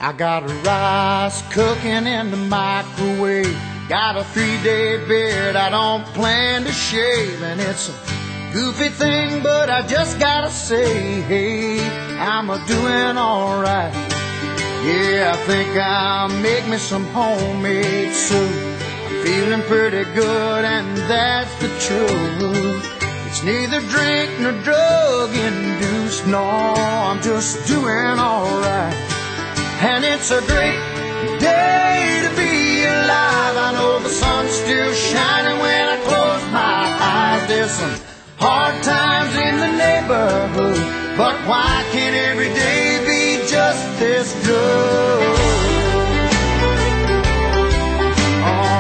I got rice cooking in the microwave. Got a 3-day beard I don't plan to shave. And it's a goofy thing, but I just gotta say, hey, I'm a-doing alright. Yeah, I think I'll make me some homemade soup. I'm feeling pretty good, and that's the truth. It's neither drink nor drug-induced. No, I'm just doing alright. And it's a great day to be alive. I know the sun's still shining when I close my eyes. There's some hard times in the neighborhood, but why can't every day be just this good? Oh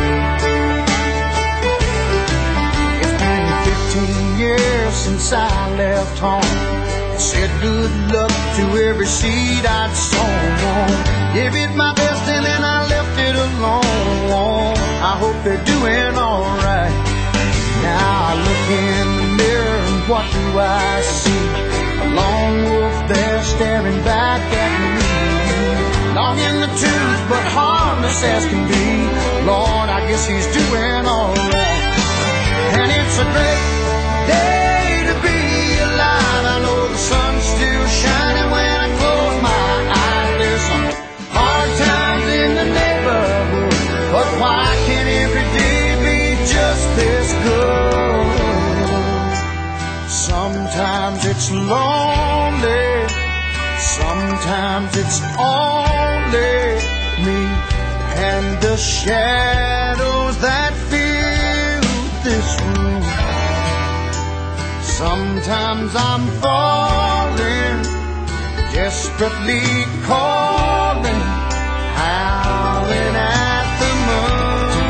yeah. It's been 15 years since I left home. Said good luck to every seed I'd sown. Gave it my best and then I left it alone. I hope they're doing alright. Now I look in the mirror and what do I see? A lone wolf there staring back at me. Long in the tooth but harmless as can be. Lord, I guess he's doing alright. And it's a great day to be alive. I know the sun's still shining when I close my eyes. There's some hard times in the neighborhood, but why can't every day be just this good? Sometimes it's lonely, sometimes it's only me and the shadows that fill this room. Sometimes I'm falling, desperately calling, howling at the moon.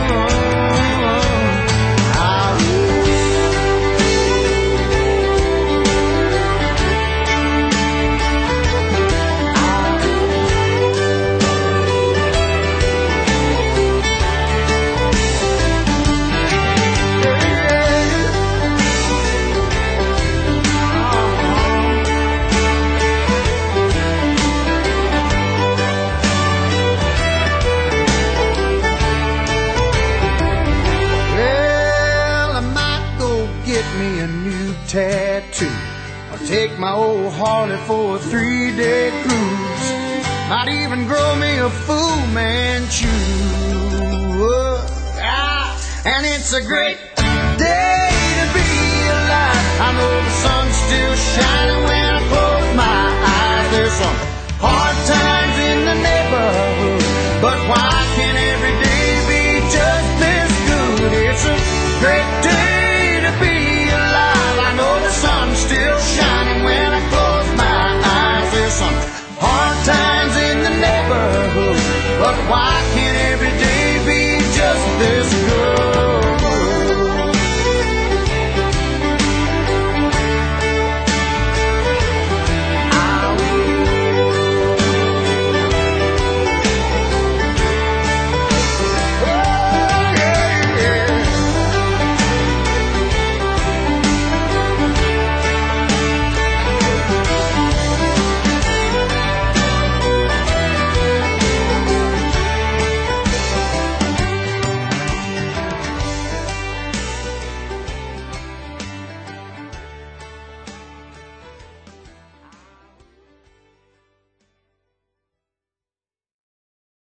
Tattoo, or take my old Harley for a 3-day cruise. Might even grow me a Fu Manchu. And it's a great day to be alive. I know the sun's still shining when I close my eyes. There's some hard times